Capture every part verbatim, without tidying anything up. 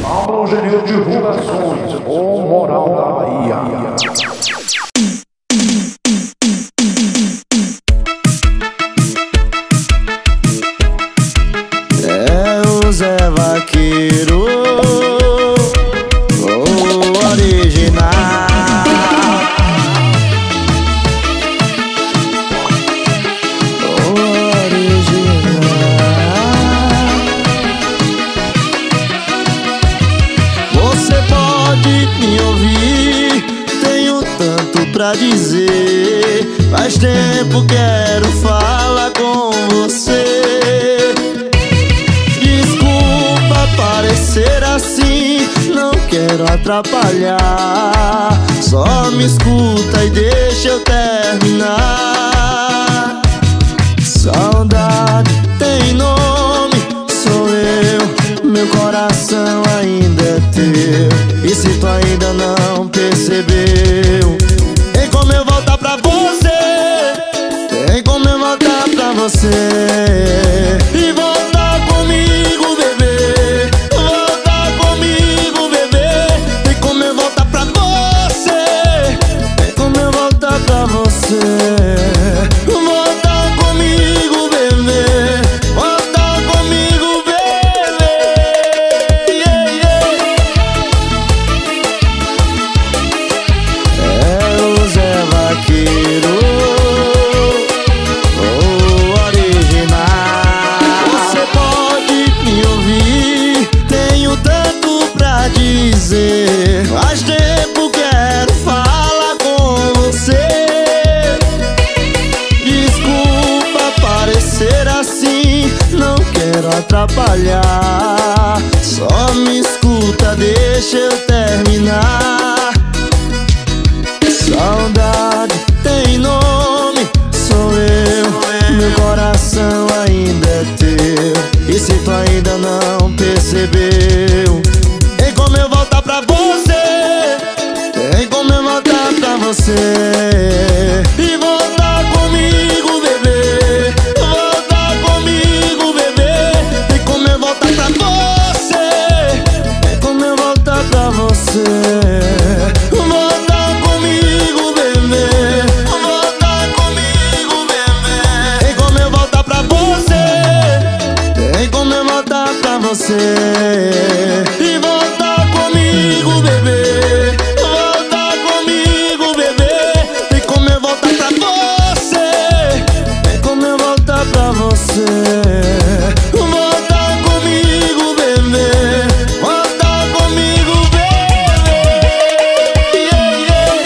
Abrangênio Divulgações, o Moral da Bahia. É o Zé Vaqueiro, o original. Pra dizer, faz tempo quero falar com você. Desculpa parecer assim, não quero atrapalhar. Só me escuta e deixa eu terminar. Saudade tem nome, sou eu, meu coração ainda é teu. E se tu ainda não percebeu, tem como eu voltar pra você, tem como eu voltar pra você. E voltar comigo, bebê, voltar comigo, bebê. Tem como eu voltar pra você, tem como eu voltar pra você. Voltar comigo, bebê, voltar comigo, bebê. Yeah, yeah. É o Zé Vaqueiro, o original. Você pode me ouvir, tenho tanto pra dizer. Faz tempo quero falar com você. Desculpa parecer assim, não quero atrapalhar. Só me escuta, deixa eu terminar. Saudade tem nome, sou eu, meu coração ainda é teu. E se tu ainda não percebeu, tem como eu voltar pra você, tem como eu voltar pra você. E voltar comigo, bebê, voltar comigo, bebê. Tem como eu voltar pra você, tem como eu voltar pra você. Voltar comigo, bebê, voltar comigo, bebê. Tem como eu voltar pra você, tem como eu voltar pra você. E voltar comigo, bebê, voltar comigo, bebê. Tem como eu voltar pra você, tem como eu voltar pra você. Voltar comigo, bebê, voltar comigo, bebê. Yeah, yeah.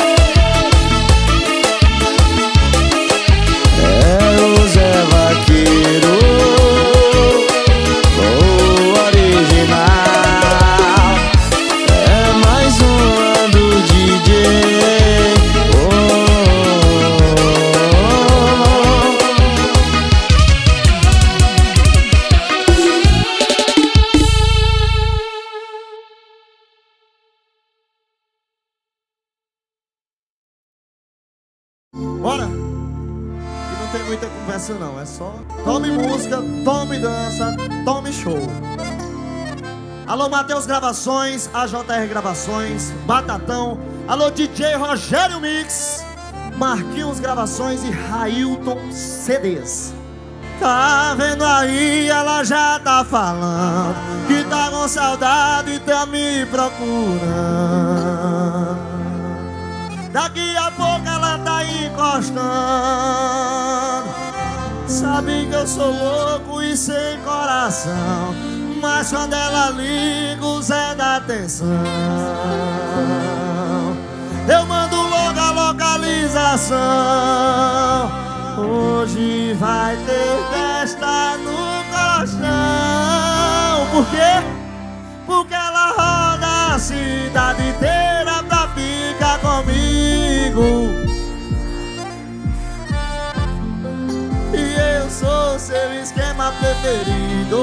É o Zé Vaqueiro, o original. É mais uma do D J. Oh, bora! E não tem muita conversa não, é só tome música, tome dança, tome show. Alô, Matheus Gravações, A J R Gravações, Batatão. Alô, D J Rogério Mix, Marquinhos Gravações e Railton C Ds. Tá vendo aí, ela já tá falando que tá com saudade e tá me procurando. Daqui a pouco ela tá encostando. Sabe que eu sou louco e sem coração, mas quando ela liga o Zé dá atenção. Eu mando logo a localização. Hoje vai ter festa no colchão. Por quê? Porque ela roda a cidade inteira pra ficar comigo. E eu sou seu esquema preferido.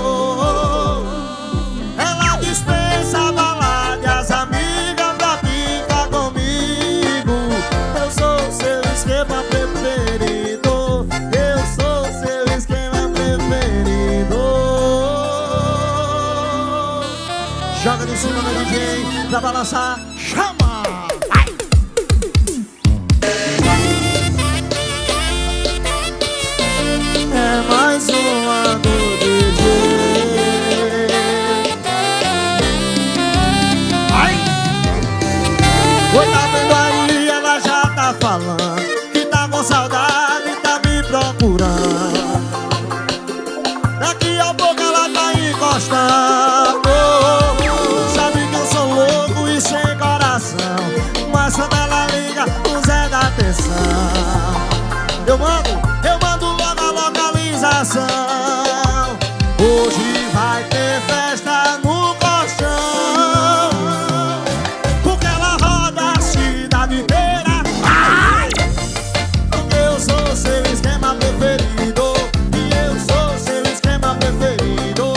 Ela dispensa balada e as amigas pra ficar comigo. Eu sou seu esquema preferido. Eu sou seu esquema preferido. Joga de cima, meu D J, pra balançar. Chama! Ai. É mais uma do D J. Ai! Oi, tá vendo aí? Ela já tá falando que tá com saudade e tá me procurando. Daqui a pouco ela tá encostando. Sabe que eu sou louco e sem coração, mas quando ela liga, o Zé dá atenção. Eu mando, eu mando logo a localização. Hoje vai ter festa no colchão, porque ela roda a cidade inteira. Ai! Porque eu sou seu esquema preferido, e eu sou seu esquema preferido.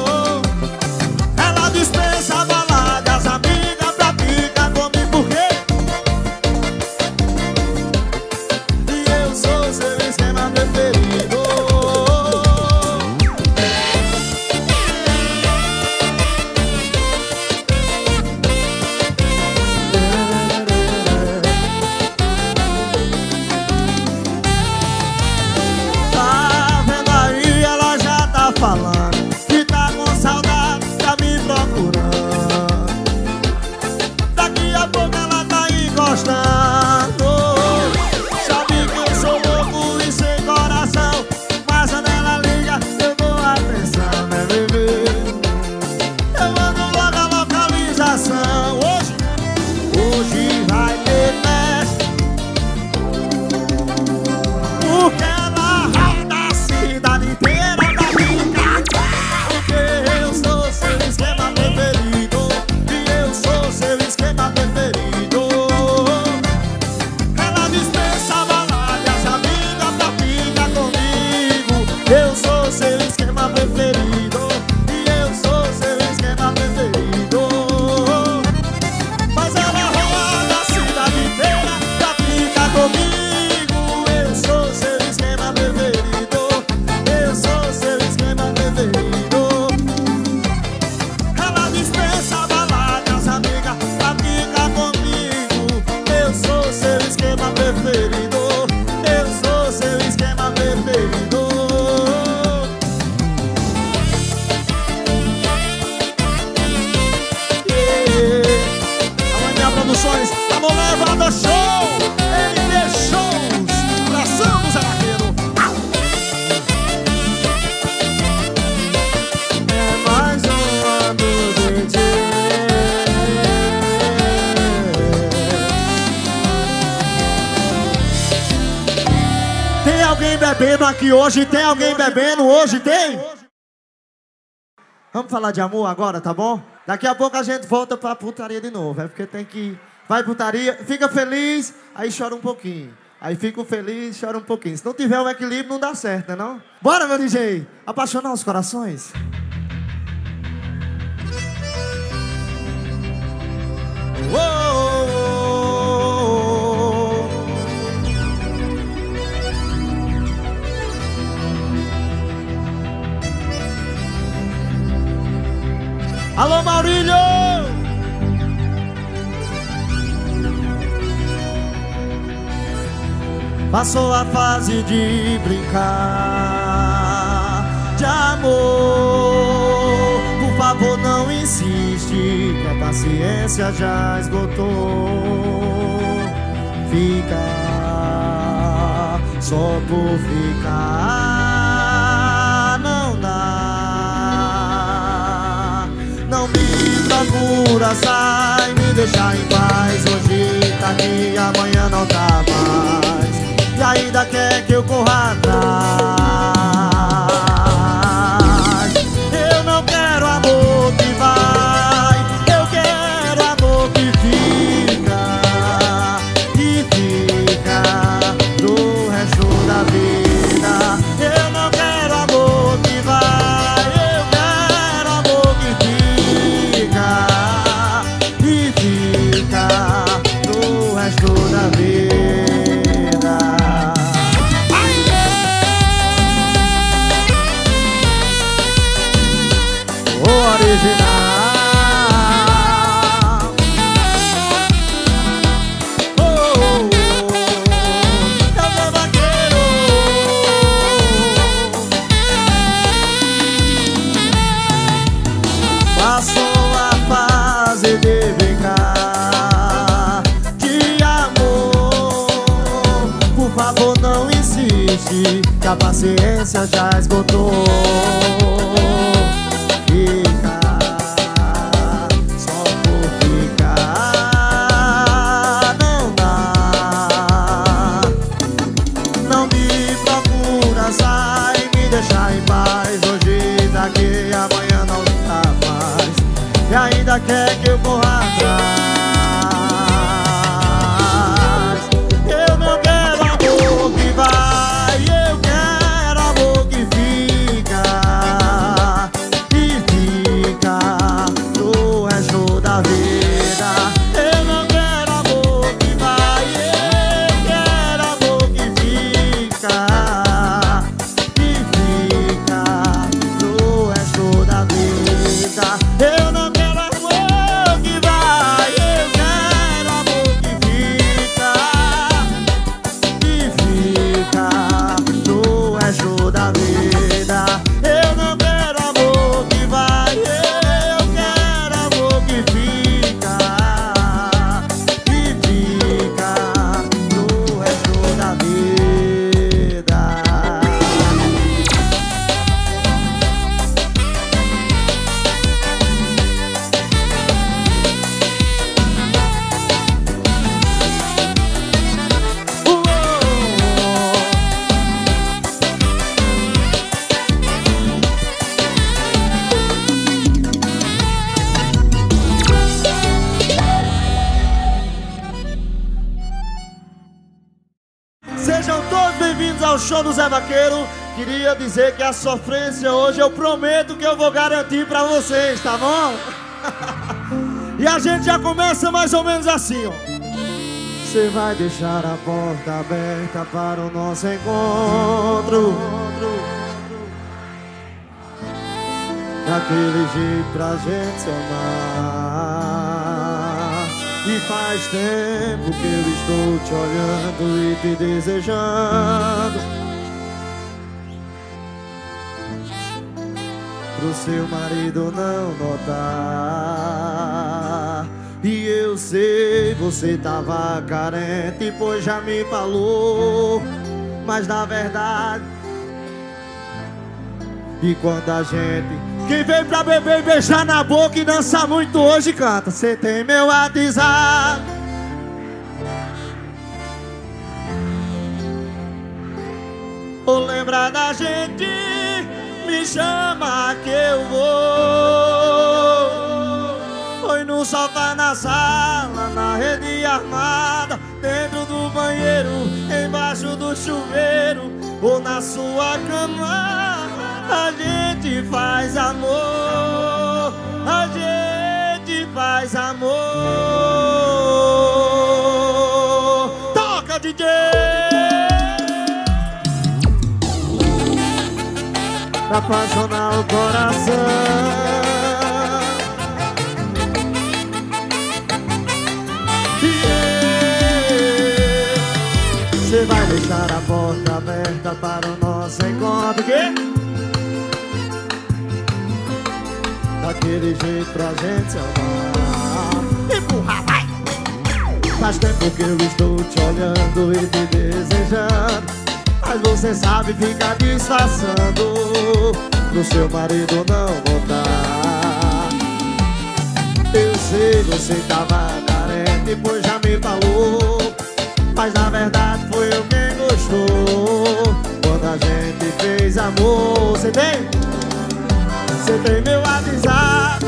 Ela dispensa balada, as amigas pra ficar comigo, porque e eu sou seu esquema preferido. Tá vendo aí? Ela já tá falando que tá com saudade, tá me procurando. Daqui a pouco ela tá encostando. Sabe que eu sou louco e sem coração, mas quando ela liga, eu dou atenção, né, bebê? Eu mando logo a localização. Hoje, hoje vai ter festa, porque ela roda a cidade inteira pra ficar. Porque eu sou seu esquema preferido, e eu sou seu esquema preferido. Ela dispensa balada, as amigas pra ficar comigo. Eu sou seu esquema preferido, e eu sou seu esquema preferido. Mas ela roda a cidade inteira pra ficar comigo. Eu sou seu esquema preferido, eu sou seu esquema preferido. Ela dispensa balada, as amigas pra ficar comigo. Eu sou seu esquema preferido, eu sou seu esquema preferido. Amanhã Produções, alô, levada show, N B Shows, abração do Zé Vaqueiro. É mais uma do D J. Tem alguém bebendo aqui hoje? Tem alguém bebendo hoje? Tem? Vamos falar de amor agora, tá bom? Daqui a pouco a gente volta pra putaria de novo. É porque tem que... Vai putaria, fica feliz, aí chora um pouquinho. Aí fica feliz, chora um pouquinho. Se não tiver um equilíbrio, não dá certo, né não? Bora, meu D J! Apaixonar os corações? Uou! Alô, Maurílio! Passou a fase de brincar de amor. Por favor, não insiste, que a paciência já esgotou. Fica só por ficar, não dá. Não me procura, sai, me deixa em paz. Hoje tá aqui, amanhã não tá mais, e ainda quer que eu corra atrás. Eu não quero amor que vai, eu quero amor que fica, e fica do resto da vida. Eu não quero amor que vai, eu quero amor que fica, e fica do resto da vida. gente que a paciência já esgotou. Fica só por ficar, não dá. Não me procura, sai, me deixa em paz. Hoje daqui, amanhã não tá mais. E ainda quer que eu corra atrás. Eu não quero amor que vai, eu quero amor que fica. E fica no resto da vida. Eu não quero amor que vai, eu quero amor que fica. E fica no resto da vida. Eu não quero amor que vai, eu quero amor que fica. E fica no resto da vida. Eu não quero amor que vai, eu quero amor que fica. E fica no resto da vida. Sejam todos bem-vindos ao show do Zé Vaqueiro. Queria dizer que a sofrência hoje eu prometo que eu vou garantir pra vocês, tá bom? E a gente já começa mais ou menos assim, ó. Você vai deixar a porta aberta para o nosso encontro, daquele jeito pra gente se amar. E faz tempo que eu estou te olhando e te desejando, pro seu marido não notar. E eu sei, você tava carente, pois já me falou. Mas na verdade, e quando a gente... Quem vem pra beber e beijar na boca e dançar muito hoje canta. Cê tem meu WhatsApp, ou lembra da gente, me chama que eu vou. Foi no sofá, na sala, na rede armada, dentro do banheiro, embaixo do chuveiro, ou na sua cama. A gente faz amor, a gente faz amor. Toca, D J! Pra apaixonar o coração. Você vai deixar a porta aberta para o nosso encontro. Quê? Daquele jeito pra gente se amar. Empurra, vai! Faz tempo que eu estou te olhando e te desejando, mas você sabe ficar disfarçando, pro seu marido não notar. Eu sei, você tava carente, pois já me falou. Mas na verdade foi eu quem gostou. Quando a gente fez amor. Você tem? Você tem meu WhatsApp.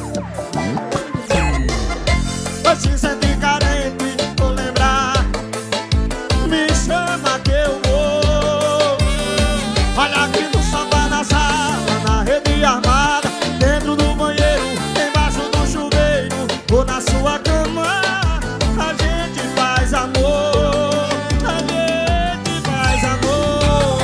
Hoje sente carente, vou lembrar. Me chama que eu vou. Olha aqui no sofá, na sala, na rede armada, dentro do banheiro, embaixo do chuveiro, ou na sua cama. A gente faz amor, a gente faz amor.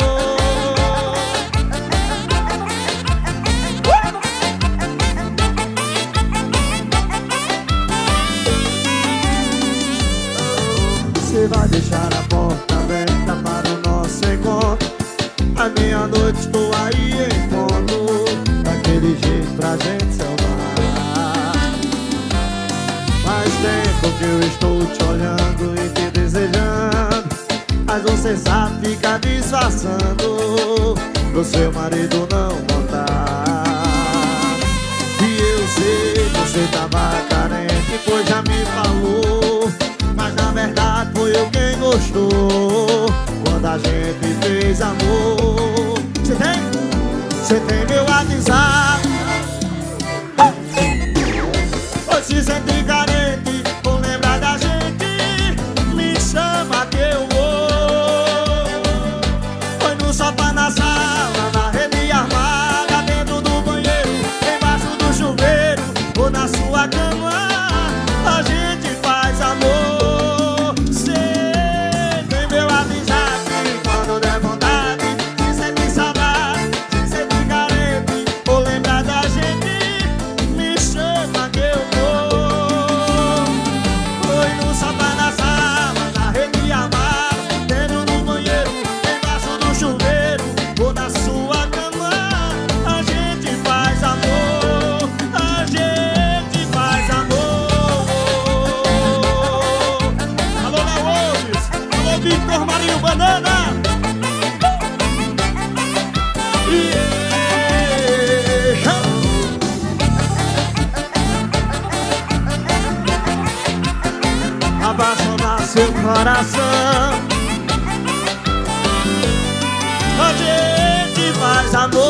Você vai deixar a porta aberta para o nosso encontro. À meia-noite estou aí em ponto, daquele jeito pra gente se amar. Faz tempo que eu estou te olhando e te desejando, mas você sabe ficar disfarçando, seu marido não voltar. E eu sei que você tava carente, pois já me falou, mas na verdade foi eu quem gostou quando a gente fez amor. Você tem? Você tem meu WhatsApp? Pois se sentir carente ou lembrar da gente, me chama que eu vou. Foi no sofá, na sala, na rede armada, dentro do banheiro, embaixo do chuveiro ou na sua cama, a gente faz amor. Cê tem meu WhatsApp, quando der vontade de sentir saudade, de sentir carente ou lembrar da gente, me chama que eu vou. Foi no sofá, na sala, na rede armada, dentro do banheiro, embaixo do chuveiro ou na sua cama, a gente faz amor, a gente faz amor. Alô, Léo Alves, alô, Victor Marinho Banana. Yeah. Apaixonar seu coração, a gente faz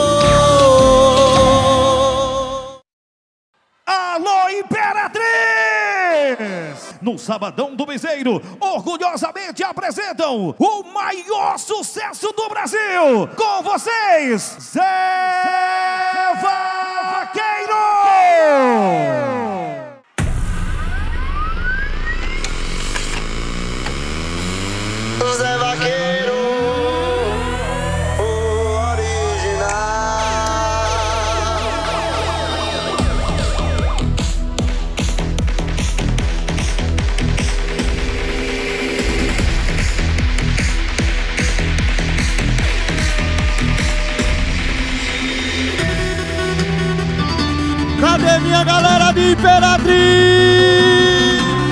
amor. Alô, Imperatriz! No Sabadão do Bezerro, orgulhosamente apresentam o maior sucesso do Brasil. Com vocês, Zé Vaqueiro! Zé Vaqueiro, o original. Cadê minha galera de Imperatriz?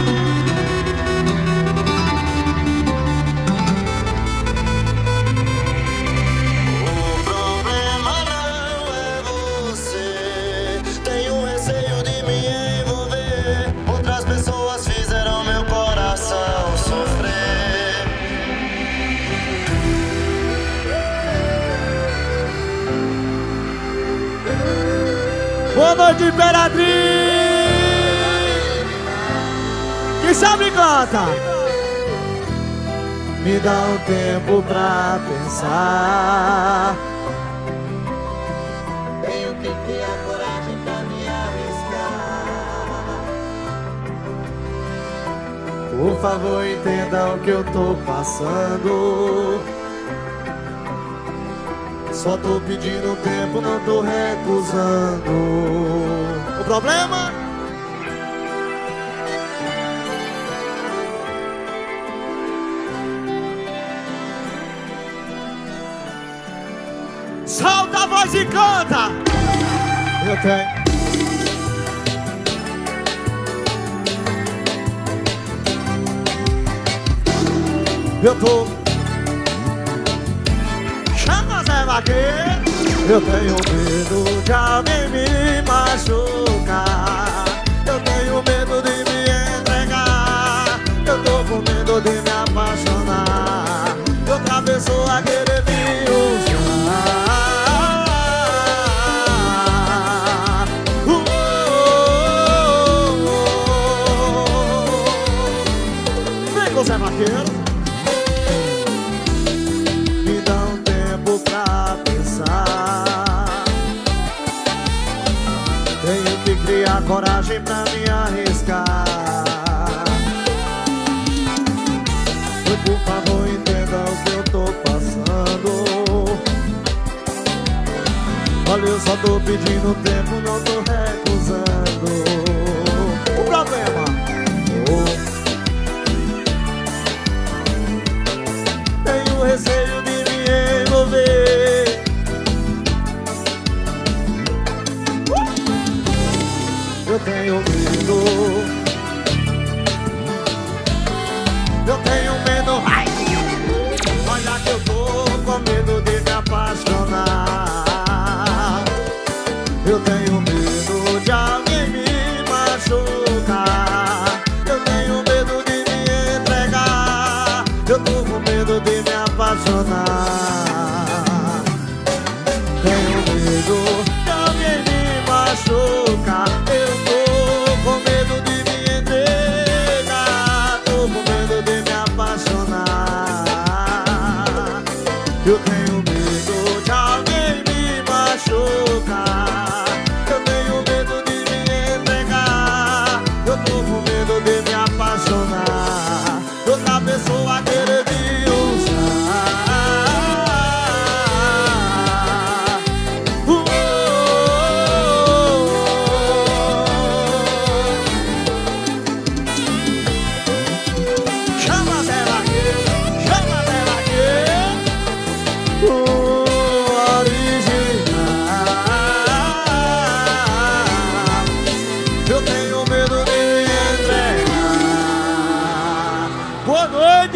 Boa noite, Imperatriz! Quem sabe canta! Me dá um tempo pra pensar. Tenho que ter a coragem pra me arriscar. Por favor, entenda o que eu tô passando. Só tô pedindo tempo, não tô recusando. O problema? Solta a voz e canta! Eu tenho. Eu tô. Eu tenho medo de alguém me machucar. Eu tenho medo de me entregar. Eu tô com medo de me apaixonar. De outra pessoa querer me usar. uh, oh, oh, oh. Vem com o Zé Vaqueiro. Tenho que criar coragem pra me arriscar. Por favor, entenda o que eu tô passando. Olha, eu só tô pedindo tempo, não tô recusando. O problema? Oh. Tenho receio de me envolver. Eu tenho medo. Eu tenho medo. Ai. Olha que eu tô com medo de me apaixonar.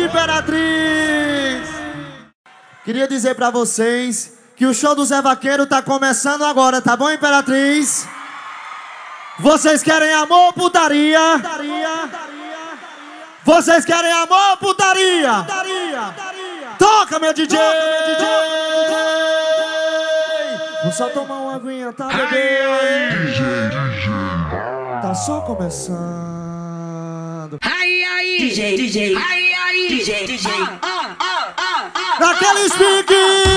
Imperatriz. Queria dizer pra vocês que o show do Zé Vaqueiro tá começando agora, tá bom, Imperatriz? Vocês querem amor ou putaria? Vocês querem amor ou putaria? Toca, meu D J! Vou só tomar uma aguinha, tá, bebê? Tá só começando. Aí, aí, D J, D J. Aí, aí, D J, D J. Ah, ah, ah, ah. Naquele speak!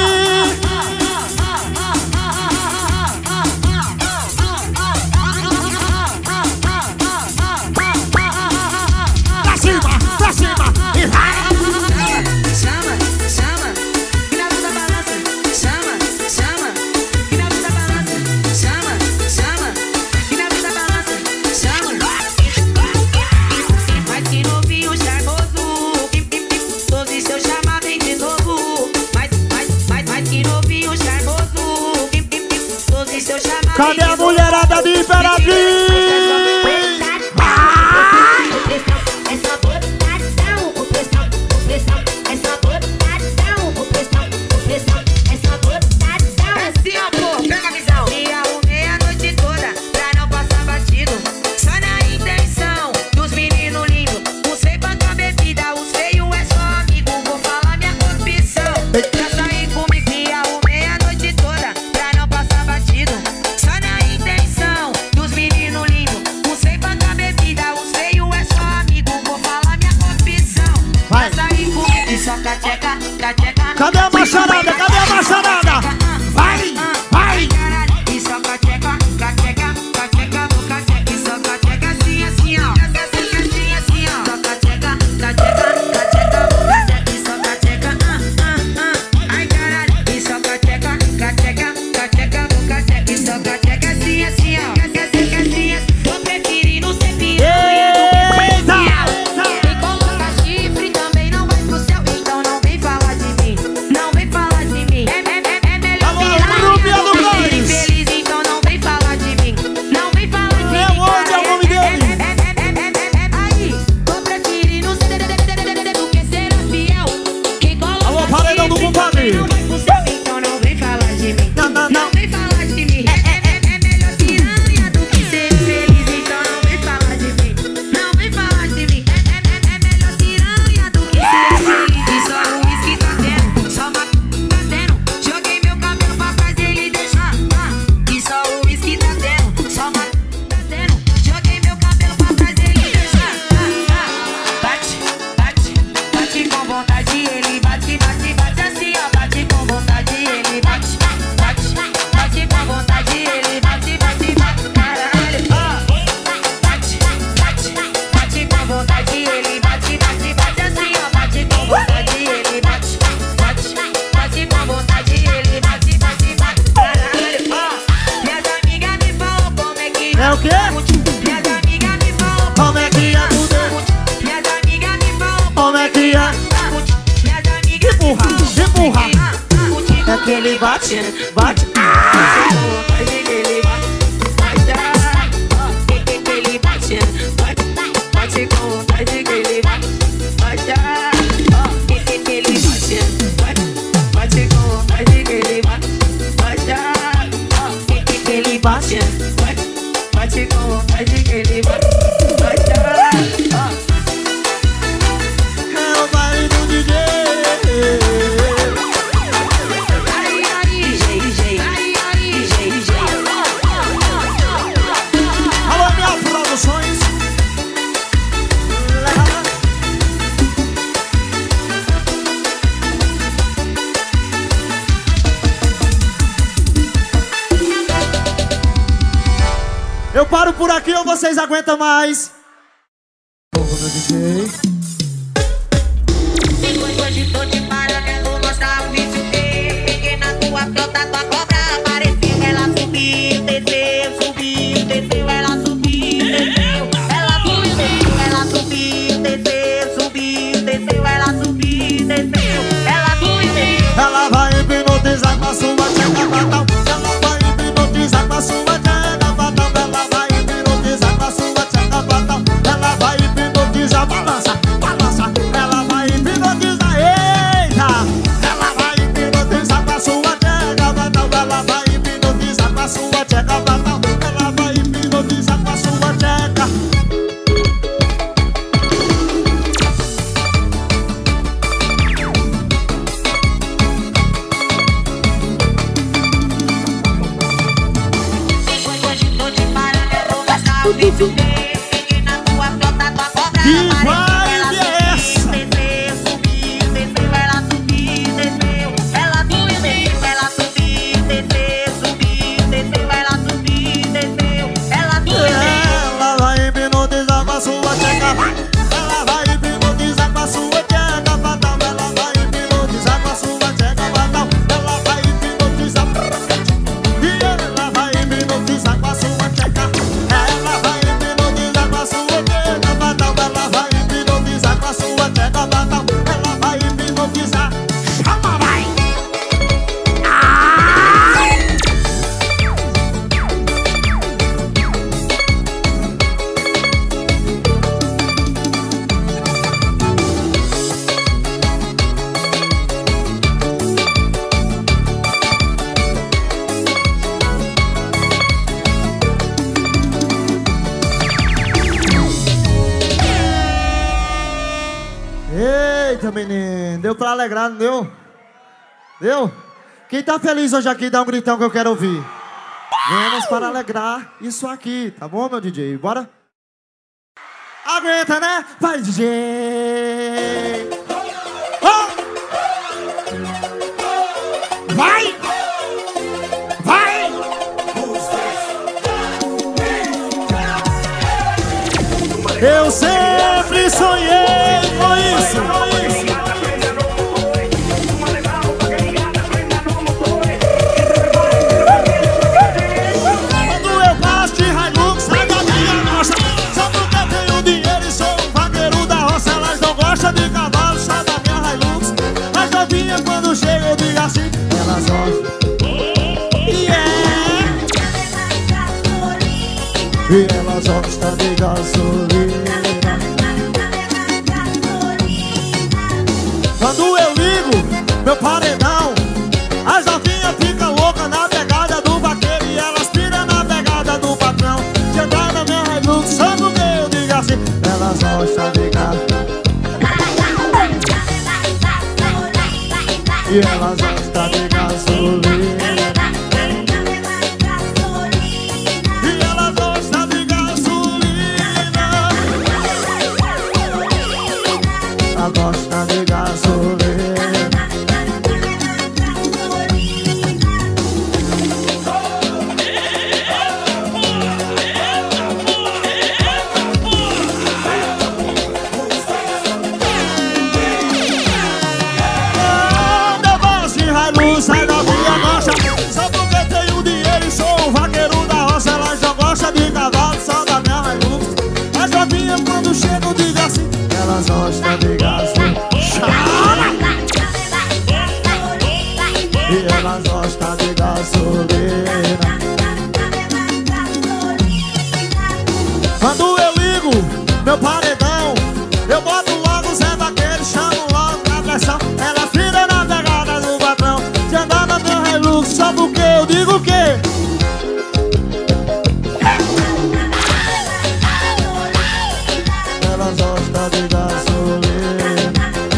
Pra cima, pra cima e vai! Chama, chama, final da balança. Chama, chama, final da balança. Chama, chama, final da balança. Chama. Mas que novinho charmoso, todos os seus chama vem de novo. Mas, mas, mas, mas que novinho charmoso, todos os seus chama. Cadê a mulherada de Imperatriz? Cadê a macharada? Cadê a macharada? Vai, vai! E só cateca, cateca, cateca, cateca. E só cateca assim, assim, ó. Assim, assim, assim, ó. Só cateca, cateca, cateca, cateca. E só cateca, ah, ah, ah. Ai, caralho. E só cateca, cateca, cateca, cateca. E só cateca assim, assim, ó. Assim, assim, assim. Tô preferindo ser piranha do que ser fiel. Quem coloca chifre também não vai pro céu. Então não vem falar de mim. Não vem falar de mim. É, é, é, é melhor piranha do que ser infeliz. Então não vem falar de mim. Não vem falar de mim. É onde é o nome dele? Aí, tô preferindo ser do que ser fiel. Quem coloca Alô, paredão do compadre. não vai pro céu. Então não vem falar de mim. Não, não, não. Não vem falar de mim. É, é, é, é melhor piranha do que ser feliz. Então não vem falar de mim. Não vem falar de mim. É, é, é, é melhor piranha do que ser feliz. E só o uísque tá tendo, só uma tá tendo. Joguei meu cabelo pra trás e ele deixar. Ah, e só o uísque tá tendo, só uma tá tendo. Joguei meu cabelo pra trás e ele deixar. Ah, ah. Bate, bate, bate com vontade. Ele bate, bate, bate assim, ó. Bate com vontade. Ele bate, bate, bate com vontade. Ele bate, bate, bate, caralho. Ah, bate, bate, bate com vontade. Ele bate, bate, bate assim, ó. Bate com vontade. Ele bate, bate, bate com vontade. Ele bate, bate, bate, caralho. Ah, minhas amigas me falam como é que É o quê? Minhas amigas me falam Como é que é tudo? Minhas amigas me falam Como é que é? Minhas amigas Empurra, empurra. é que ele bate, bate. Faz que ele bate, bate. Que que que ele bate, bate. Bate com vontade que ele bate, bate. Que que que ele bate, bate. Bate com vontade que ele bate, bate. Que que que ele bate, bate. Bate com vontade que ele bate, bate. É o baile do D J. Aí, aí, D J, D J. Aí, aí, D J, D J. Alô, minha produções. Eu paro por aqui ou vocês aguentam mais? Povo do D J. Hoje tô te parando, mostrar o vídeo teu. Peguei na tua frota, tua cobra apareceu. Ela subiu, desceu, subiu, desceu. Ela subiu, desceu. Ela subiu, desceu. Ela subiu, desceu, subiu, desceu. Ela subiu, desceu. Ela subiu, desceu. Ela vai hipnotizar com a sua tcheca fatal. Ela vai hipnotizar com a sua tcheca fatal. Ela vai hipnotizar com a sua tcheca fatal. Ela vai hipnotizar, balança, balança. Ela vai hipnotizar. Que vibe é essa? Desceu, subiu, desceu, ela subiu, desceu. Ela subiu, desceu, ela subiu, desceu, subiu, desceu, ela subiu, desceu. Ela subiu, desceu. Ela vai hipnotizar com a sua tcheca. Ela vai hipnotizar com a sua tcheca, fatal. Ela vai hipnotizar com a sua tcheca, fatal. Ela vai hipnotizar. E ela vai hipnotizar com a sua tcheca. Ela vai hipnotizar com a sua tcheca, fatal. Ela vai hipnotizar com a sua tcheca, fatal. Ela vai hipnotizar. Chama, vai! Eita, menino, deu pra alegrar, não deu? Deu? Quem tá feliz hoje aqui, dá um gritão que eu quero ouvir. Vamos para alegrar isso aqui, tá bom, meu D J? Bora? Aguenta, né? Vai, D J! Oh! Vai! Vai! Eu sempre sonhei com isso. Quando eu passo de Hilux, sai da minha roça. Só porque tenho dinheiro e sou um vaqueiro da roça. Elas não gostam de cavalo, sai da minha Hilux. Mas novinha quando chega eu digo assim, elas gostam. Yeah. E elas gostam de gasolina. Quando eu ligo meu paredão, as novinhas ficam loucas na pegada do vaqueiro. E elas piram na pegada do patrão. De andar na minha Hilux, só porque eu digo assim, elas gostam de gasolina. E elas gostam de gasolina. E elas gostam de gasolina. Elas gostam de gasolina. Sai da minha marcha, só porque tenho dinheiro e sou um vaqueiro da roça. Elas não gostam de cavalo, só da minha Hilux. As novinhas quando chegam digam assim, elas gostam de gasolina. E elas gostam de gasolina. Quando eu ligo meu paredão, eu boto logo o Zé Vaqueiro, chamo logo na pressão. Ela vira na pegada do patrão. De andar na minha Hilux, só porque eu digo o quê? Elas gostam de gasolina.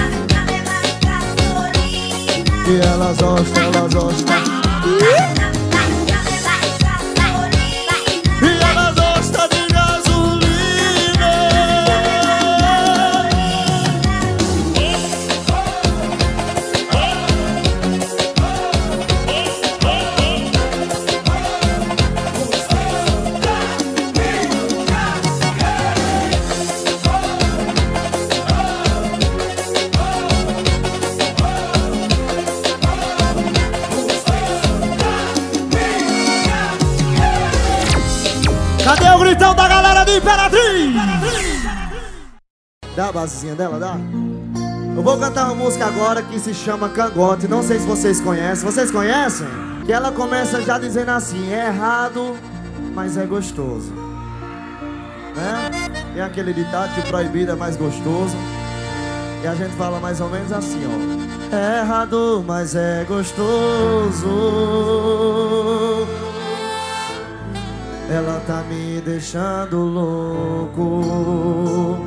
E elas gostam, elas gostam. E elas gostam de gasolina. Cadê o gritão da galera de Imperatriz? Dá a basezinha dela, dá? Eu vou cantar uma música agora que se chama Cangote. Não sei se vocês conhecem. Vocês conhecem? Que ela começa já dizendo assim: é errado, mas é gostoso, né? Tem aquele ditado que o proibido é mais gostoso. E a gente fala mais ou menos assim, ó: é errado, mas é gostoso. Ela tá me deixando louco.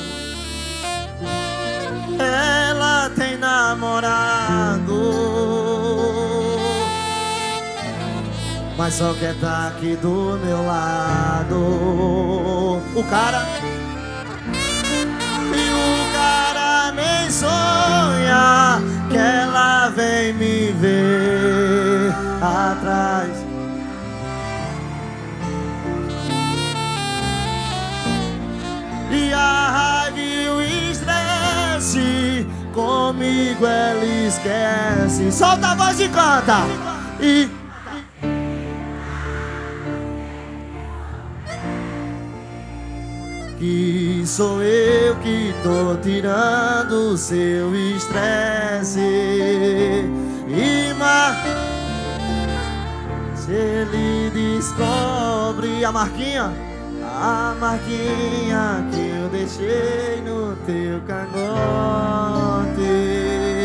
Ela tem namorado, mas só quer tá aqui do meu lado. O cara comigo ela esquece. Solta a voz e canta. E que sou eu que tô tirando o seu estresse. E mas se ele descobre a marquinha, a marquinha que eu deixei no teu cangote.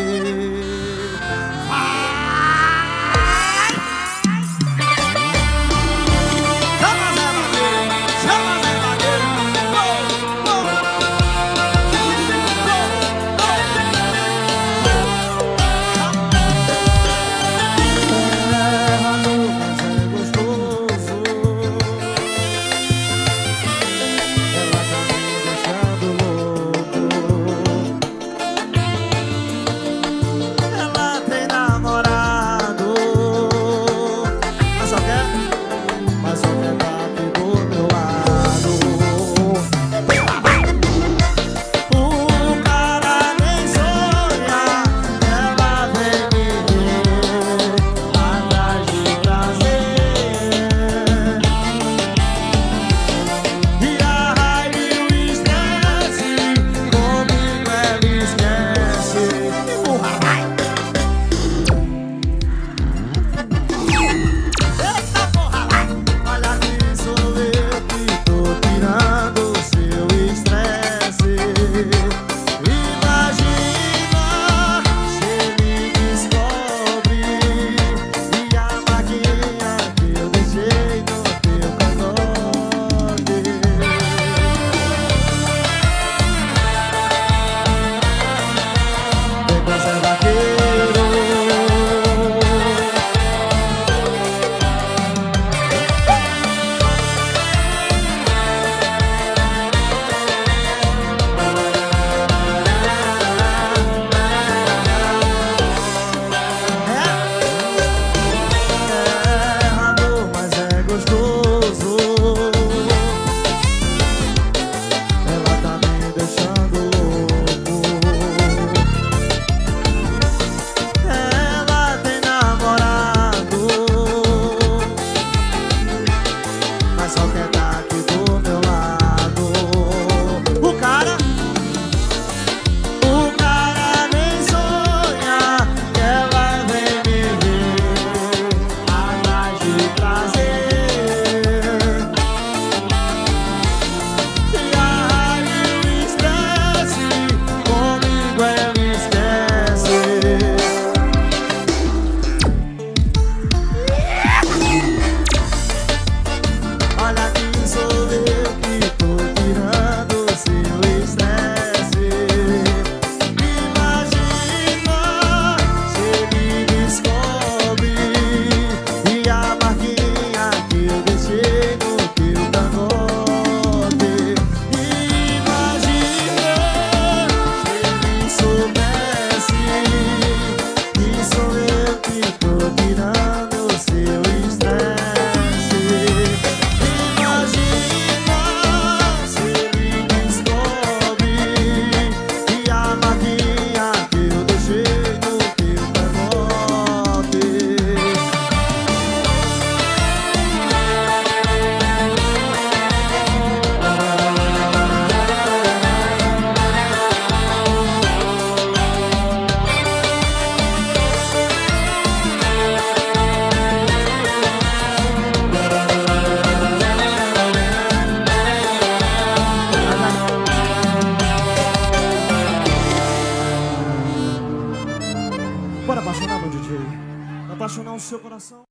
Apaixonar o seu coração.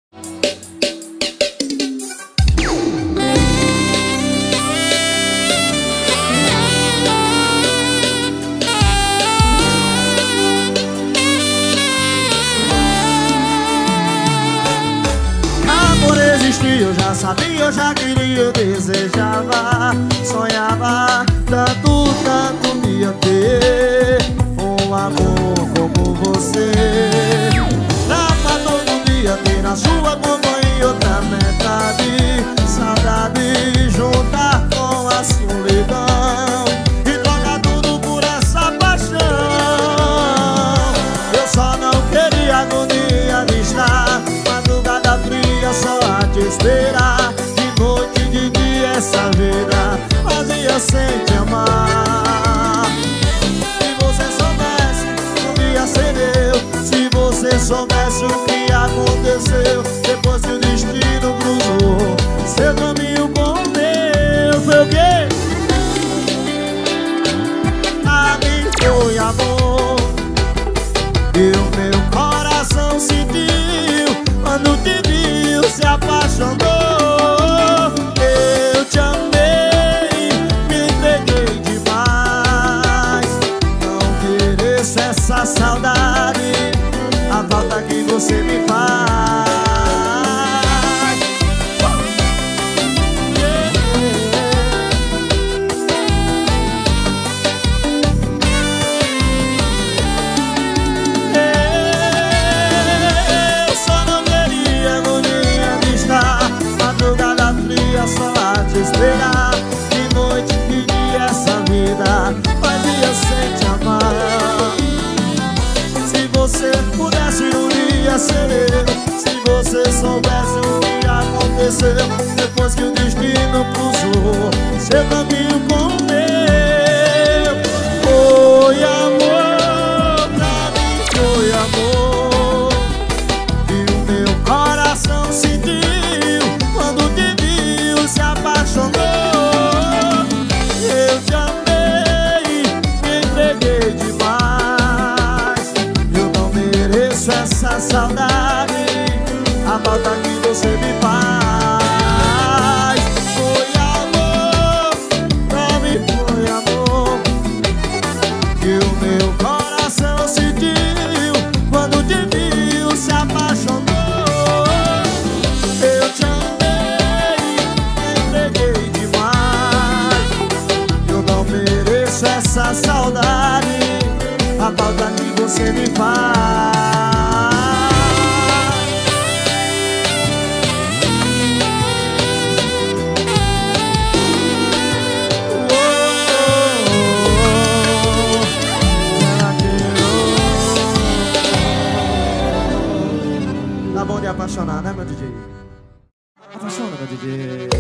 Amor existia, eu já sabia, eu já queria, eu desejava, sonhava, tanto, tanto ia ter um amor como você. Ter a sua companhia, outra metade, saudade juntar com a solidão e trocar tudo por essa paixão. seu caminho com o meu. Foi amor, pra mim foi amor. E o meu coração sentiu quando te viu, se apaixonou. Eu te amei, me entreguei demais. Eu não mereço essa saudade, a falta que você me faz. Foi amor, pra mim foi amor. Que o meu coração sentiu quando te viu, se apaixonou. Eu te amei, me entreguei demais. Eu não mereço essa saudade, a falta que você me faz. Tá bom de apaixonar, né, meu D J? Apaixona, meu D J.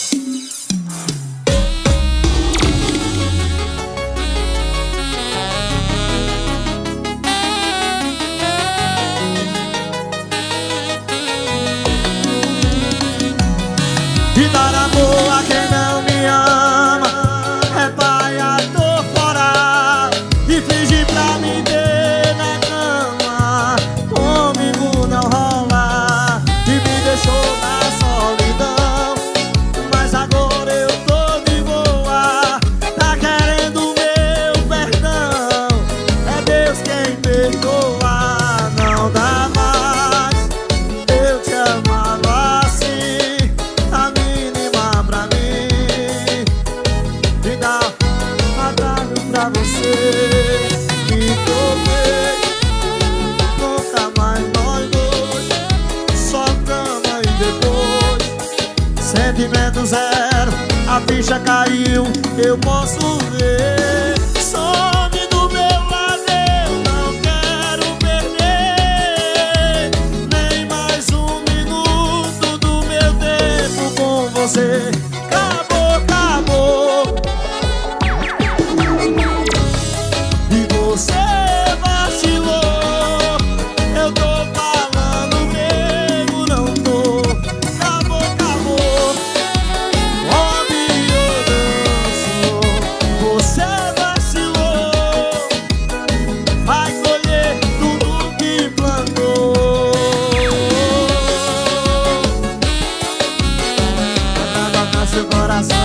E dar amor a quem não me ama é paia, tô fora. E fingir pra me ter na cama comigo não rola. E me deixou na solidão, mas agora eu tô de boa. Tá querendo meu perdão, é Deus quem perdoa. Não dá mais eu te amava assim, a mínima pra mim. E dá atalho pra você, me tomei. Nunca mais nós dois, só cama e depois sentimento zero, a ficha caiu, eu posso ver. Some do meu lado, eu não quero perder nem mais um minuto do meu tempo com você. Acabou, acabou. E você vacilou, eu tô falando grego, não tô. Acabou, acabou. Homem, eu danço. Você vacilou, vai colher tudo que plantou. Vai tocar seu coração.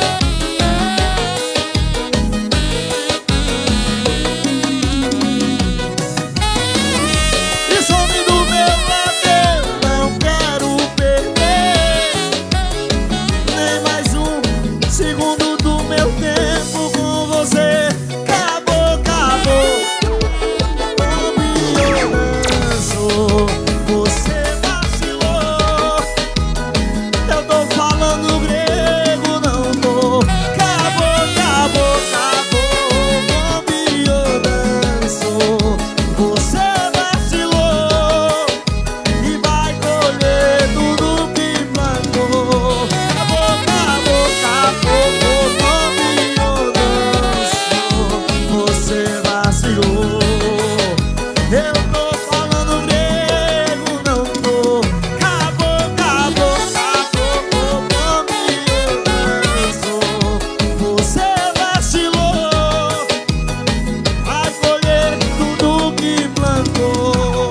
E some do meu lado, eu não quero perder nem mais um segundo do meu tempo com você. Acabou, acabou. Homem, eu danço. Você vacilou, eu tô falando grego, não tô. Acabou, acabou, acabou. Homem, eu danço. Você vacilou e vai colher tudo que plantou. Acabou, acabou, acabou. Homem, eu danço. Você vacilou, eu tô falando grego, não tô. Acabou, acabou, acabou. Homem, eu danço. Você vacilou, vai colher tudo que plantou.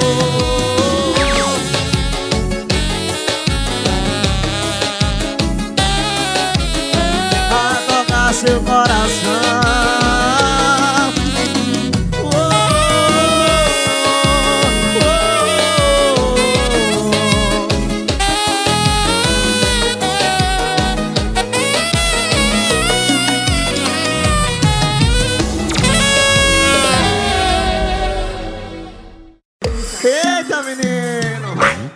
Vai tocar seu coração. Uou, uou, uou. Eita, menino!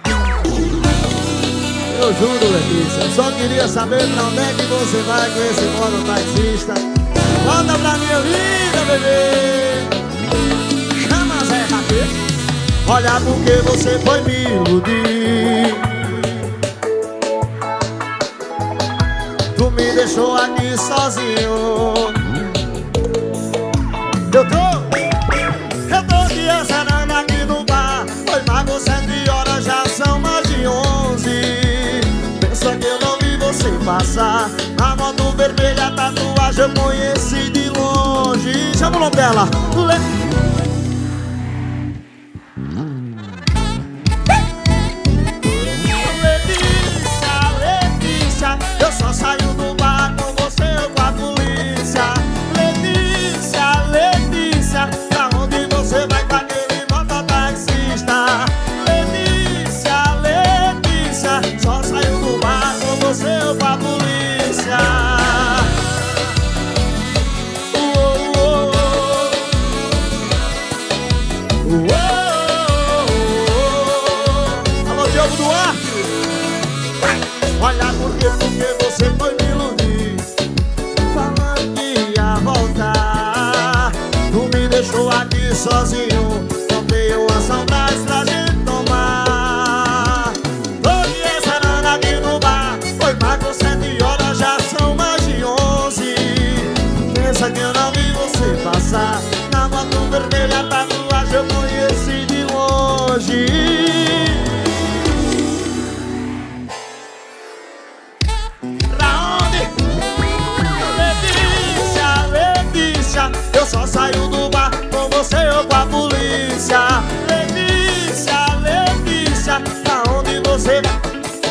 Eu juro, Letícia, eu só queria saber pra onde é que você vai com esse modo taxista. Volta pra minha vida, bebê. Chama Zé Rapê. Olha porque você foi me iludir. Tu me deixou aqui sozinho. Eu tô, eu tô te esperando aqui no bar. Foi mago, sete horas, já são mais de onze. Pensa que eu não vi você passar. A moto vermelha, a tatuagem eu conheci de longe. Chama o nome dela. Le Eu só saio do bar com você ou com a polícia. Letícia, Letícia, pra onde você vai com aquele mototaxista? Letícia, Letícia, só saio do bar com você ou com a polícia. Uou, uou, uou, uou. Alô, Diogo Duarte. Olha porque, porque você foi me iludir, falando que ia voltar. Tu me deixou aqui sozinho, não tenho uma saudade pra gente tomar. Tô te esperando aqui no bar, foi pago sete horas, já são mais de onze. Pensa que eu não vi você passar. Na moto vermelha, tatuagem eu conheci de longe. Eu só saio do bar com você ou com a polícia. Letícia, Letícia, pra onde você vai?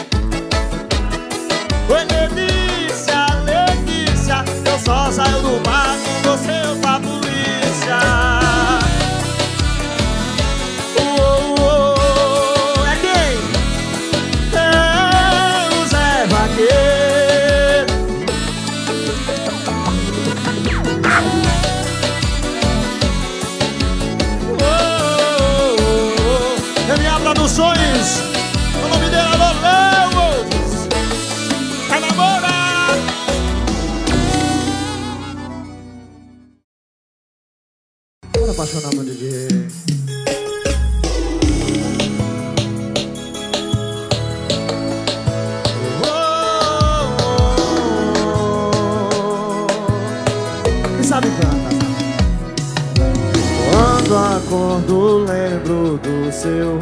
Oi, Letícia, Letícia, eu só saio do bar com você ou com a polícia. Uou, uou, é quem? É o Zé Vaqueiro. Produções, o nome dele é Loleu. Vai namorar. Bora apaixonar no D J. Quem sabe canta? Quando acordo lembro do seu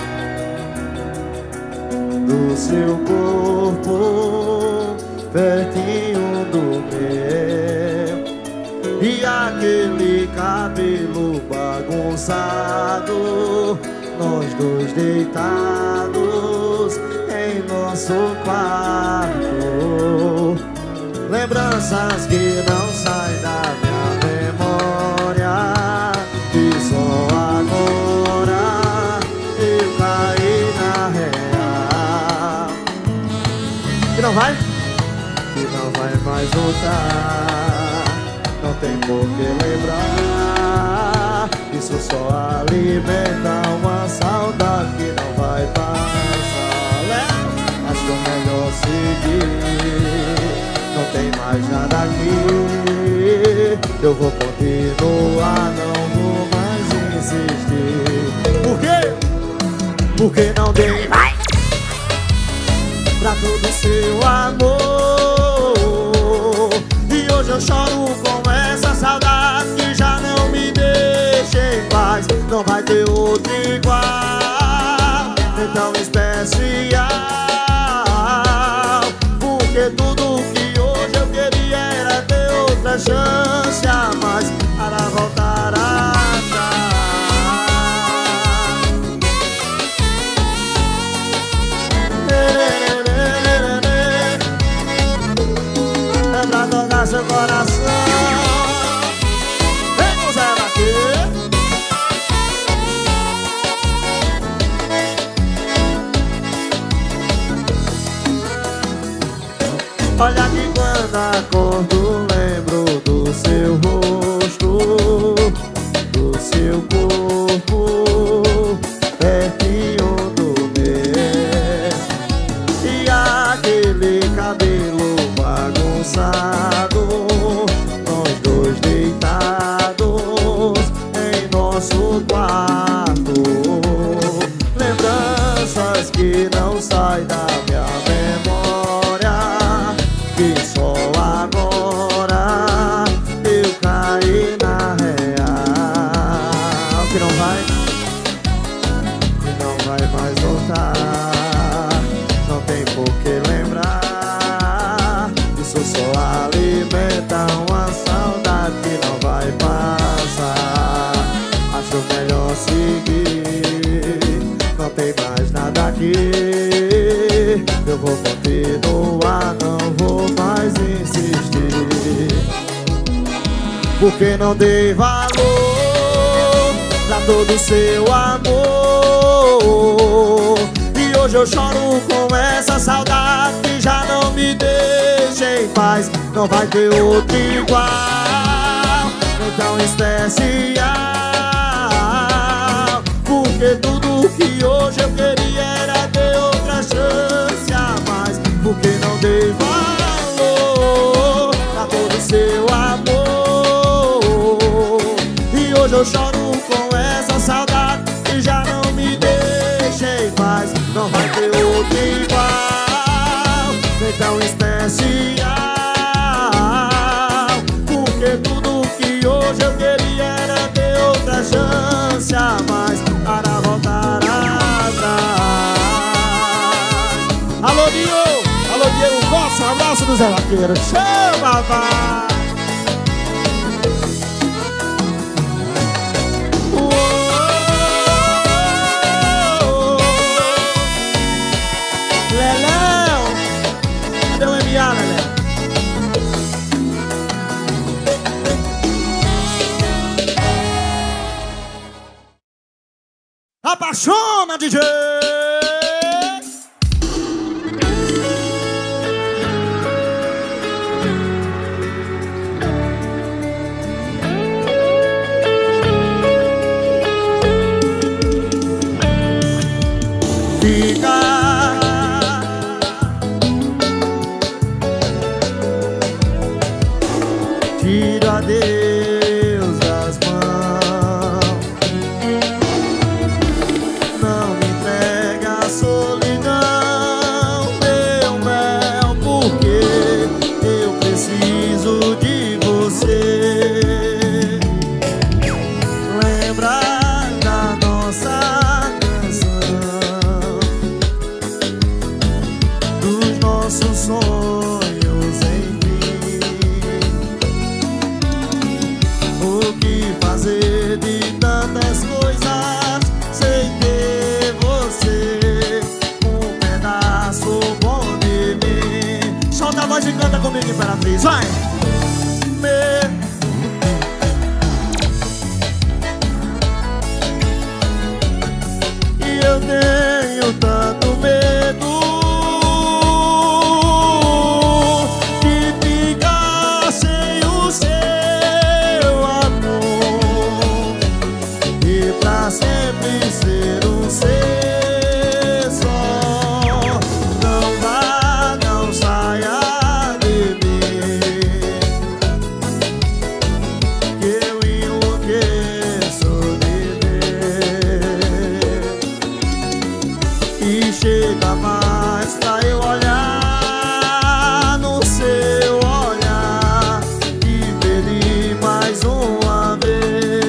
do seu corpo pertinho do meu, e aquele cabelo bagunçado, nós dois deitados em nosso quarto. Lembranças que não saem da minha memória, que só agora eu caí na real. Que não vai? Que não vai mais voltar. Não tem por que lembrar. Isso só alimenta uma saudade que não vai passar. Acho melhor seguir. Não tem mais nada aqui. Eu vou continuar, não vou mais insistir. Por quê? Porque não dei pra todo seu amor. E hoje eu choro com essa saudade que já não me deixa em paz. Não vai ter outro igual, tão especial. Porque tudo que hoje eu queria era ter outra chance a mais para voltar atrás. É pra tocar seu coração. Vem com Zé Vaqueiro. Olha que quando acordo lembro do seu rosto, do seu corpo pertinho do meu, e aquele cabelo bagunçado, nós dois deitados em nosso quarto. Lembranças que não saem da minha memória, que só agora porque não dei valor pra todo o seu amor. E hoje eu choro com essa saudade que já não me deixa em paz. Não vai ter outro igual, nem tão especial, porque tudo que hoje eu queria era ter outra chance a mais. Porque não dei valor a todo o seu amor. E hoje eu choro com essa saudade que já não me deixa em paz. Não vai ter outro igual, nem tão especial, porque tudo que hoje eu queria era ter outra chance a mais para voltar atrás. Alô, Diego! Alô, Diego Costa, um abraço do Zé Vaqueiro. Chama, vai! Leléu! Cadê o M A, Leléu? Apaixona, D J! Fica, tira Deus das mãos, não me entrega a solidão, meu mel, porque eu preciso de você. Lembra da nossa nossos sonhos, enfim. O que fazer de tantas coisas sem ter você, um pedaço bom de mim. Solta a voz e canta comigo, Imperatriz, vai! Me... E eu tenho tanto medo sempre ser um ser só. Não vá, não saia de mim, que eu enlouqueço de ver. E chega mais pra eu olhar no seu olhar e pedir mais uma vez.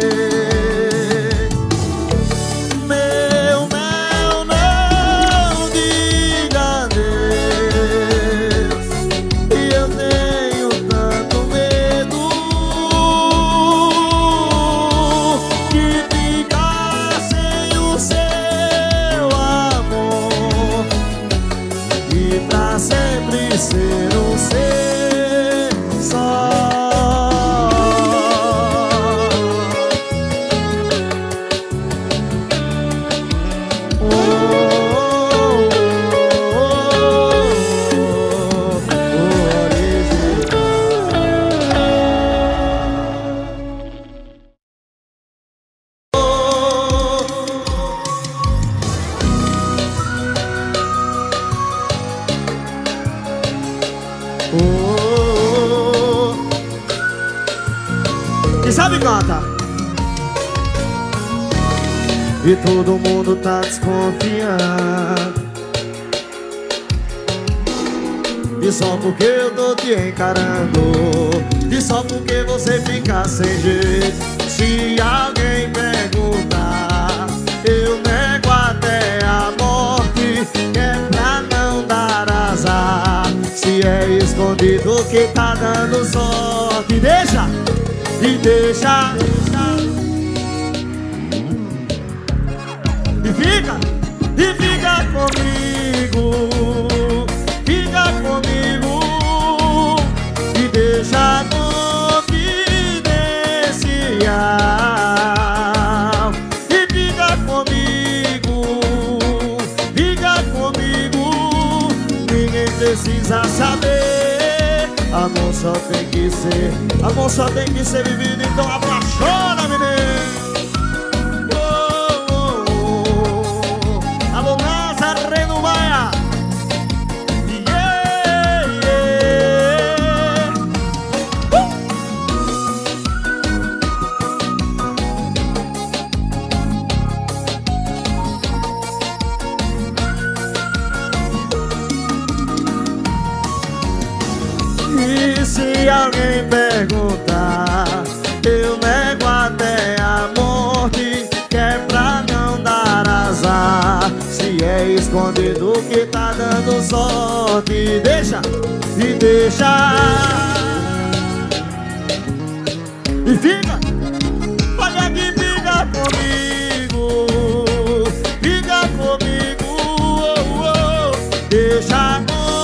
Ser um ser só. Oh, oh, oh, oh, oh, oh. E sabe, canta? E todo mundo tá desconfiando, e só porque eu tô te encarando, e só porque você fica sem jeito. Se alguém perguntar, eu nego até a morte, que é pra não dar azar. Se é escondido que tá dando sorte, deixa, e deixa, e fica, e fica comigo, fica comigo, e deixa a novidade que ser, amor só tem que ser vivido, então apaixona, menino. Oh, oh, oh. Alô, Nazareno Maia. Yeah, yeah. Uh. E se alguém perguntar, eu nego até a morte, que é pra não dar azar. Se é escondido que tá dando sorte, deixa, e deixa. E fica, olha que fica comigo, fica comigo, oh, oh. Deixa a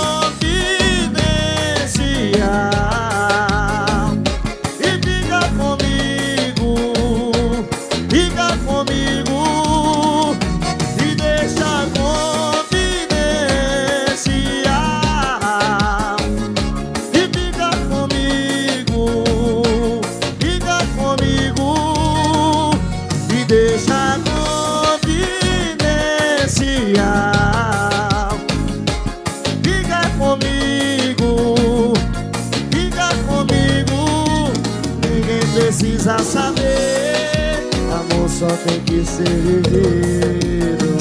precisa saber, amor só tem que ser vivido.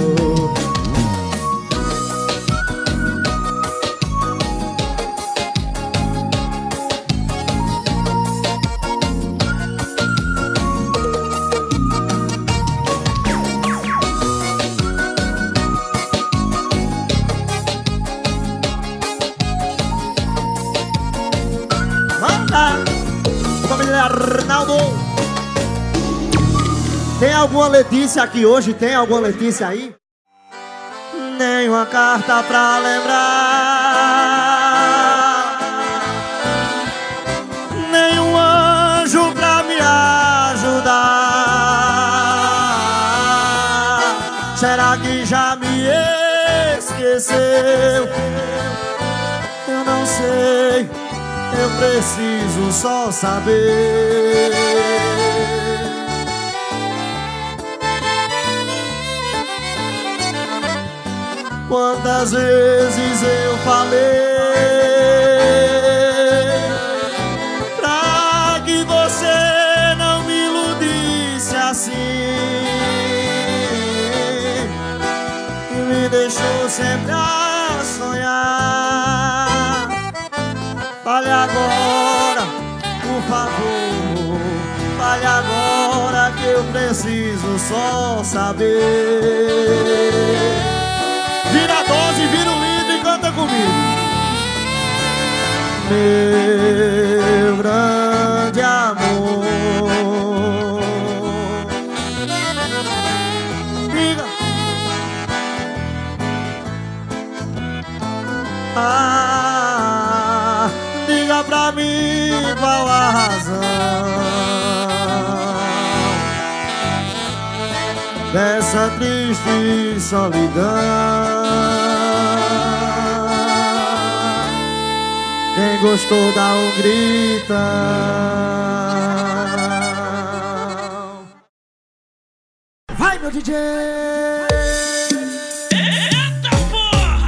Manda! Arnaldo. Tem alguma Letícia aqui hoje? Tem alguma Letícia aí? Nenhuma carta pra lembrar, nenhum anjo pra me ajudar. Será que já me esqueceu? Eu não sei, eu preciso só saber. Quantas vezes eu falei pra que você não me iludisse assim, e me deixou sempre a sonhar. Fale agora, por favor, fale agora que eu preciso só saber. Vira a dose, vira o lindo e canta comigo. Meu grande amor, diga. Ah, diga pra mim qual a razão dessa triste solidão. Quem gostou dá um grita. Vai, meu D J! Eita porra!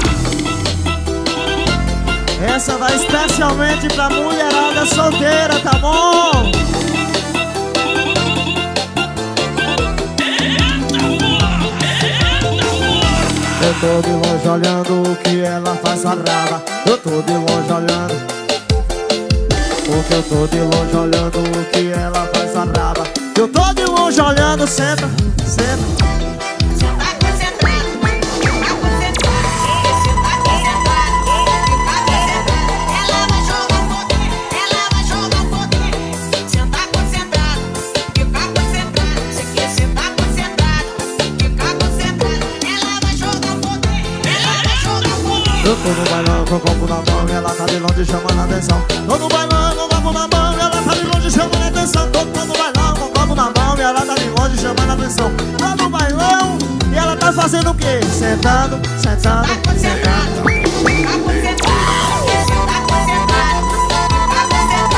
Essa vai especialmente pra mulherada solteira, tá bom? Eu tô de longe olhando o que ela faz sarrada. Eu tô de longe olhando, porque eu tô de longe olhando o que ela faz sarrada. Eu tô de longe olhando, senta, senta. Você tá concentrado, tá concentrado. Você tá concentrado, tá concentrado. Ela vai jogar um pouquinho, ela vai jogar um pouquinho. Você tá concentrado, fica concentrado. Você quer sentar concentrado, fica concentrado. Ela vai jogar um pouquinho, ela vai jogar um pouquinho. Eu tô no bailão com o copo na mão e ela tá de longe chamando a atenção. Tô no bailão com o copo na mão e ela tá de longe chamando a atenção. Tô no bailão com o copo na mão e ela tá de longe chamando a atenção. Tô no bailão e ela tá fazendo o quê? Sentando, sentando, Tá concentrado, sentando. tá concentrado. Você tá concentrado, tá concentrado.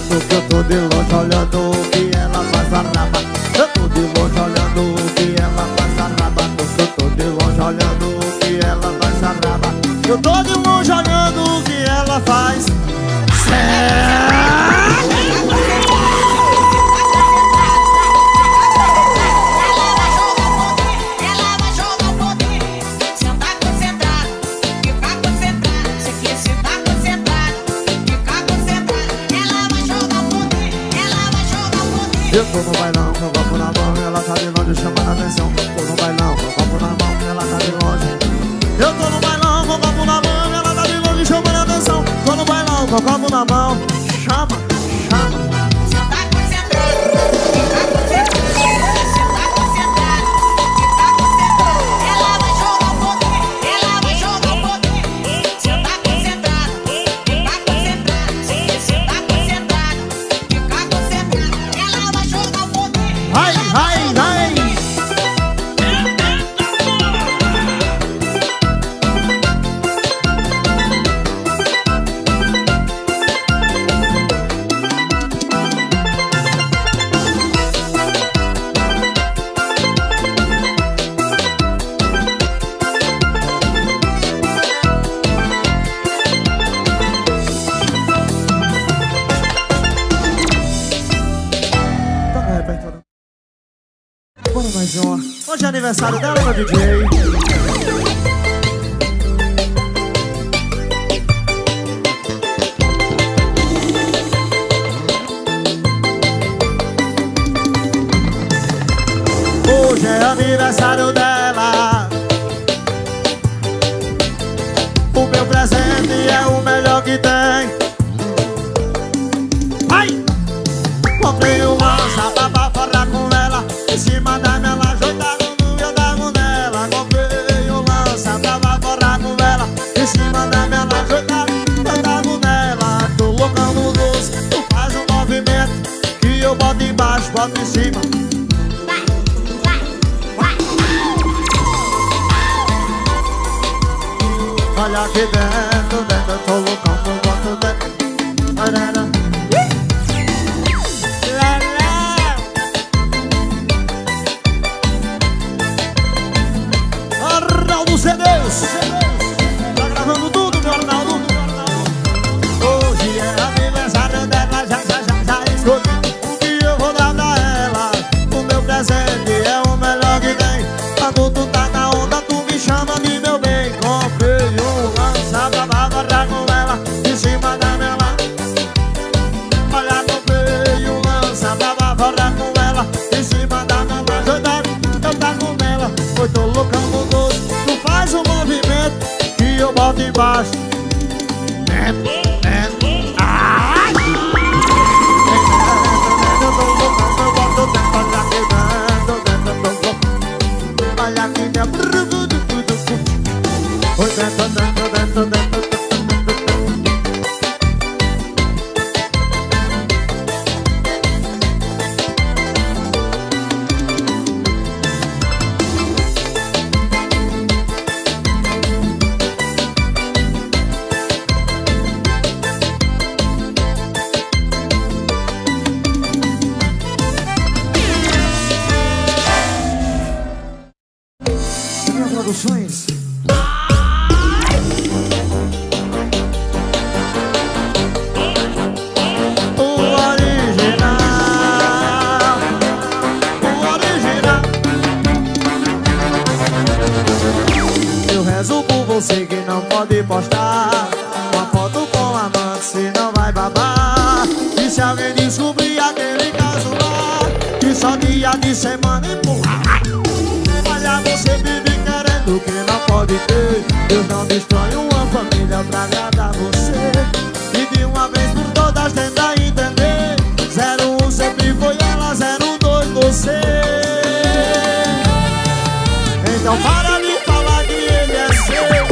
que eu tô de longe olhando o que ela faz a raba. Eu tô de longe olhando o que ela faz a raba. Eu tô de longe olhando o que ela faz a raba. Eu tô de longe olhando o que ela faz. Eu tô no bailão com o copo na mão, ela tá de longe chamando a atenção. Tô no bailão com o copo na mão, ela tá de longe. Eu tô no bailão com o copo na mão, ela tá de longe chamando a atenção. Tô no bailão com o copo na mão, chama, chama. Cê tá concentrado, fica concentrado. Cê tá concentrado, fica concentrado. Ela vai jogar o poder, ela vai jogar o poder. Cê tá concentrado, fica concentrado. Cê tá concentrado, fica concentrado. Ela vai jogar o poder. Vai, vai, vai. Toca repertório. Bora mais uma. Hoje é aniversário dela, meu D J. Hoje é aniversário dela. O meu presente é o melhor que tem. Vai! Comprei uma chapa pra falar com ela. Em cima da minha laje, eu tava no eu tava nela. Comprei um lança pra forrar com ela. Em cima da minha laje, eu tava, eu tava nela. Tô loucão no doce, tu faz um movimento que eu boto embaixo, boto em cima. Olha aqui dentro, dentro, eu tô loucão, eu boto dentro. Arara. Arnaldo C Ds, tá gravando tudo, meu Arnaldo. Hoje é aniversário dela, já, já, já, já escolhi o que eu vou dar pra ela. O meu presente é o melhor que tem. Quando tu tá na onda, tu me chama de meu bem. Comprei um lança pra babarrar com ela em cima da minha lá. Olha, comprei um lança pra babarrar com ela em cima da minha lá. Eu tá, eu tá com ela, eu tô loucão no doce. Tu faz um movimento que eu boto embaixo. É, é, ai! Eu tô loucão, eu boto dentro, olha aqui dentro, dentro, eu tô louco. Olha aqui dentro. Oi, dentro, dentro, dentro, dentro. Minha Produções. Você que não pode postar uma foto com amante, se não vai babar. E se alguém descobrir aquele caso lá, que só dia de semana empurra. Olha, você vive querendo o que não pode ter. Deus não destrói uma família pra agradar você. E de uma vez por todas tenta entender. Zero um sempre foi ela, zero dois você. Então para de falar que ele é seu.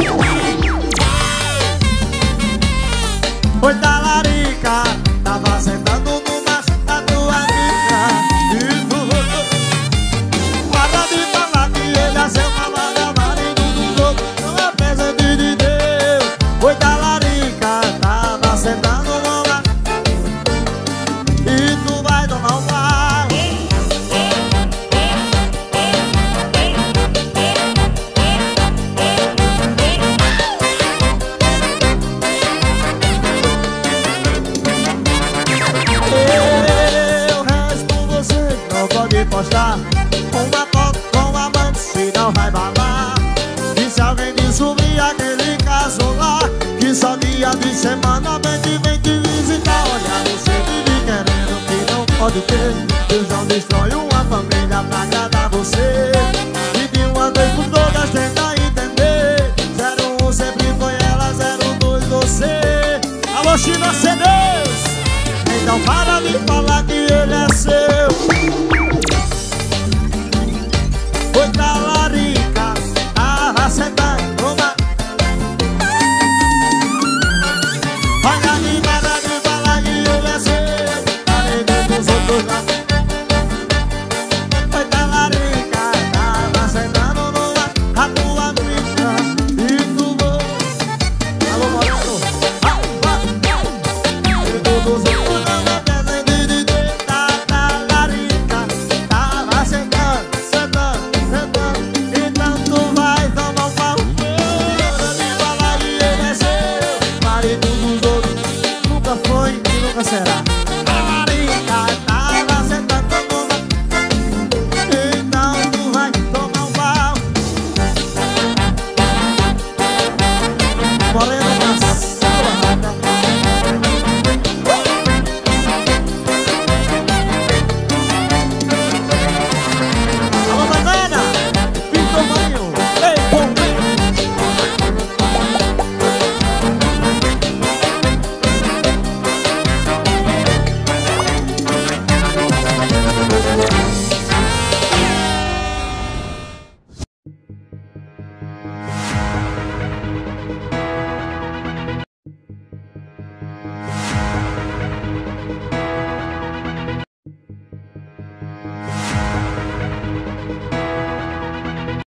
Oi, talarica, tava sentando no macho da tua amiga. E tu para de falar que ele é seu, mamãe, marido dos outros. Não é presente de Deus. Oi, talarica, tava sentando no macho. de quê? Deus não destrói o